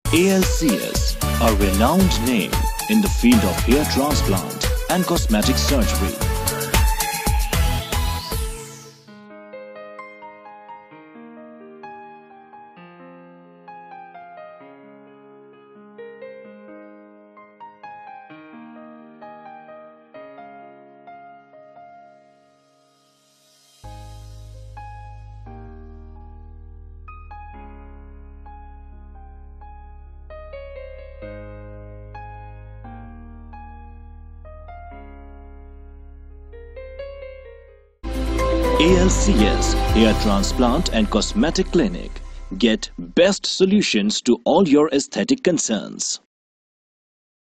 ALCS, a renowned name in the field of hair transplant and cosmetic surgery. ALCS Hair Transplant and Cosmetic Clinic. Get best solutions to all your aesthetic concerns.